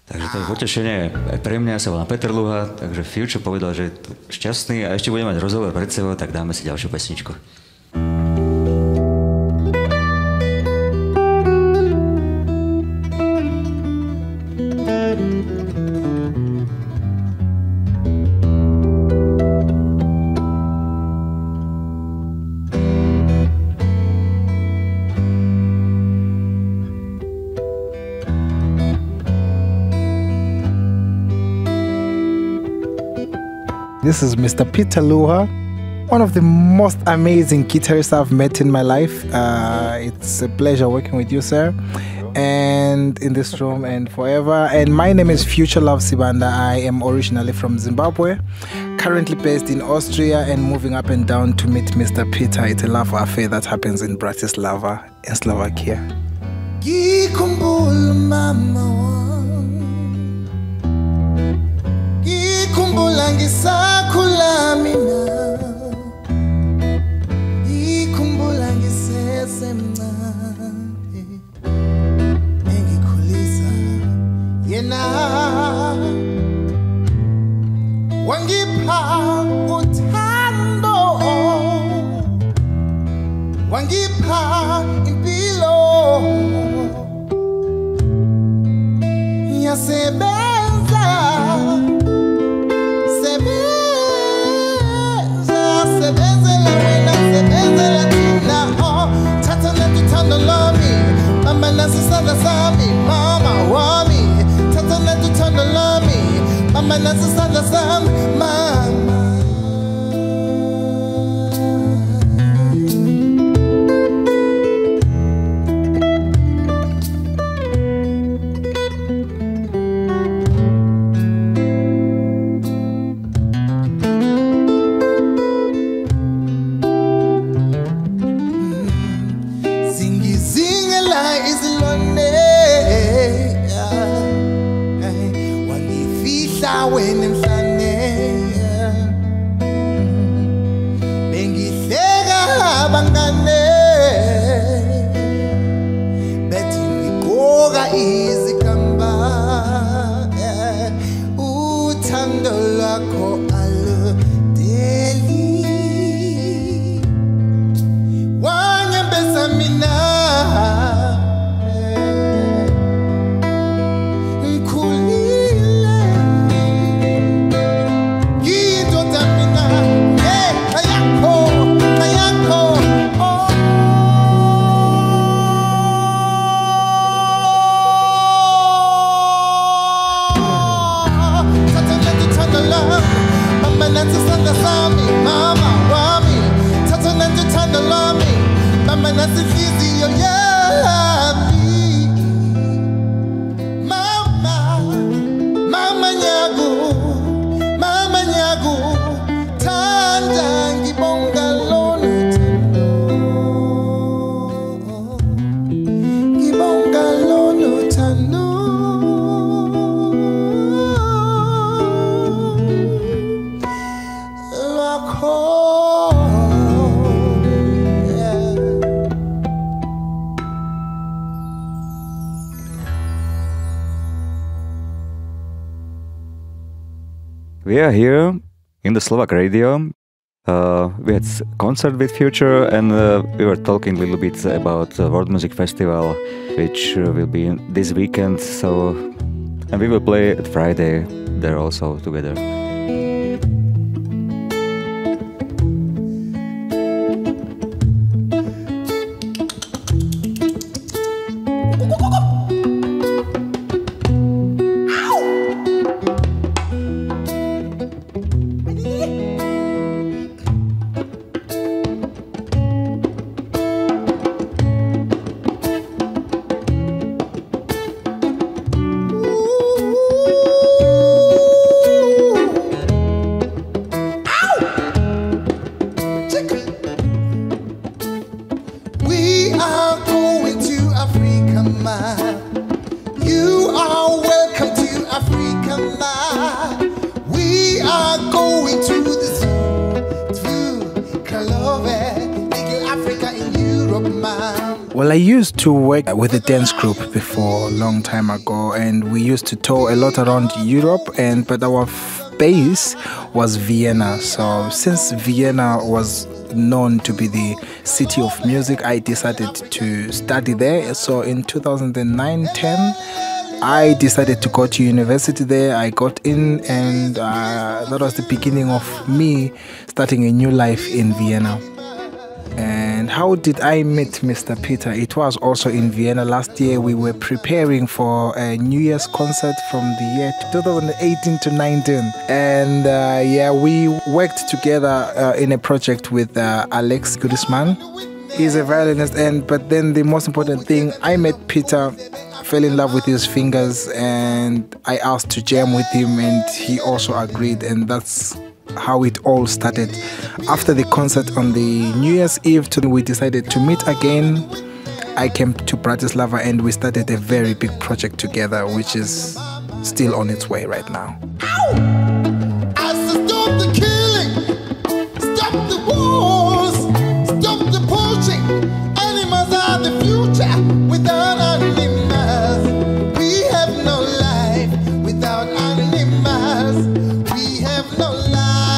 Takže to je potešenie aj pre mňa, sa volám Peter Luha, takže Future povedal, že je šťastný a ešte bude mať rozhovor pred sebou, tak dáme si ďalšiu pesničku. This is Mr. Peter Luha, one of the most amazing guitarists I've met in my life. It's a pleasure working with you, sir, and in this room and forever. And my name is Futurelove Sibanda. I am originally from Zimbabwe, currently based in Austria and moving up and down to meet Mr. Peter. It's a love affair that happens in Bratislava in Slovakia. Ngikhumbula ngisakhula mina, ngikhumbula ngisesemncane, engikhulisa yena, wangipha uthando, wangipha impilo, yasebenza. Mama nasisanda sami, mama wami. Tata natuthanda lami, mama nasisanda sami, mama. We are here in the Slovak radio. We had a concert with Future and we were talking a little bit about the World Music Festival, which will be this weekend. And we will play at Friday there also together. Well, I used to work with a dance group before, a long time ago, and we used to tour a lot around Europe. But our base was Vienna. So since Vienna was known to be the city of music, I decided to study there. So in 2009-10, I decided to go to university there. I got in, and that was the beginning of me starting a new life in Vienna. And how did I meet Mr. Peter? It was also in Vienna. Last year we were preparing for a New Year's concert from the year 2018 to 19. And we worked together in a project with Alex Gudisman. He's a violinist, but then the most important thing, I met Peter, fell in love with his fingers, and I asked to jam with him, and he also agreed, and that's how it all started. After the concert on the New Year's Eve, we decided to meet again. I came to Bratislava and we started a very big project together, which is still on its way right now. I said stop the killing, stop the wars, stop the poaching. Animals are the future. Without animals, we have no life. Without animals, we have no life.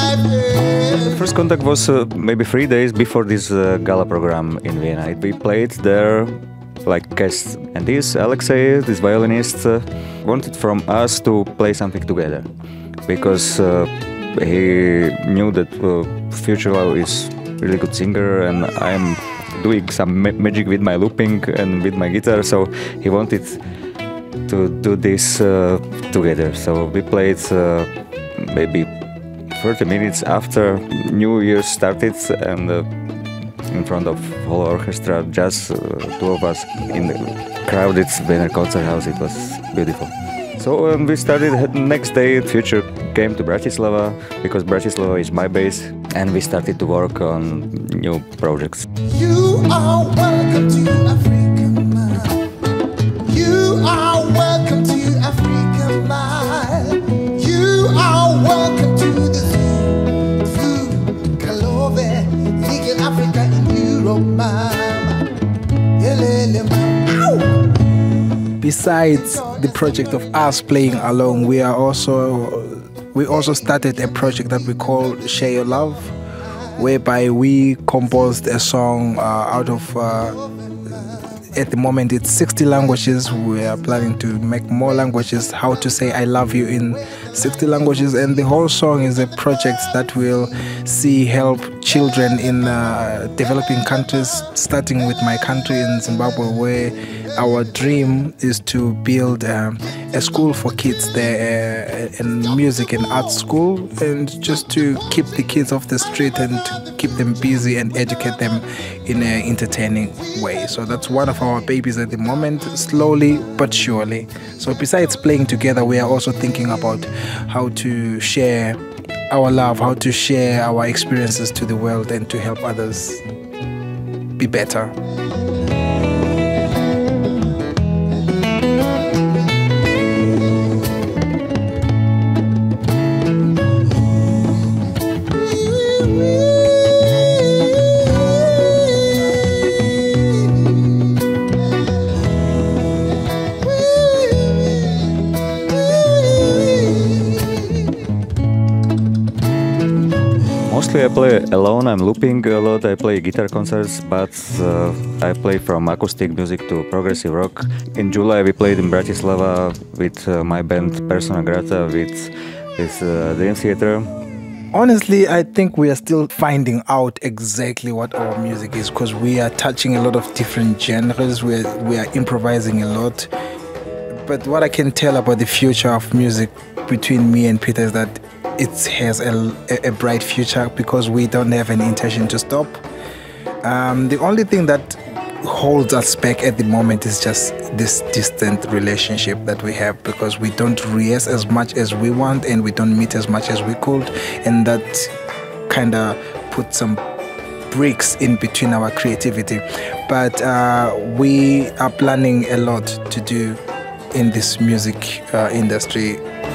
The first contact was maybe 3 days before this gala program in Vienna. We played there like guests, and this Alexei, this violinist, wanted from us to play something together because he knew that Futurelove is really good singer, and I'm doing some magic with my looping and with my guitar, so he wanted to do this together. So we played maybe 30 minutes after New Year started, and in front of whole orchestra, just two of us in the crowded Vienna concert house. It was beautiful. So we started next day. Future came to Bratislava because Bratislava is my base, and we started to work on new projects. You are welcome to Africa, man. You are welcome to Africa, man. You are welcome to the zoo, Kalove, legal Africa in Europe, mama. Besides the project of us playing along, we also started a project that we call Share Your Love, whereby we composed a song out of at the moment it's 60 languages. We are planning to make more languages, how to say I love you in 60 languages, and the whole song is a project that will help children in developing countries, starting with my country in Zimbabwe, where our dream is to build a school for kids there, a music and art school, and just to keep the kids off the street and to keep them busy and educate them in an entertaining way. So that's one of our babies at the moment, slowly but surely. So besides playing together, we are also thinking about how to share our love, how to share our experiences to the world, and to help others be better. Mostly I play alone, I'm looping a lot, I play guitar concerts, but I play from acoustic music to progressive rock. In July we played in Bratislava with my band Persona Grata with this Dream Theater. Honestly, I think we are still finding out exactly what our music is, because we are touching a lot of different genres, we are improvising a lot. But what I can tell about the future of music between me and Peter is that it has a bright future, because we don't have an intention to stop. The only thing that holds us back at the moment is just this distant relationship that we have, because we don't rehearse as much as we want and we don't meet as much as we could, and that kind of put some bricks in between our creativity. But we are planning a lot to do in this music industry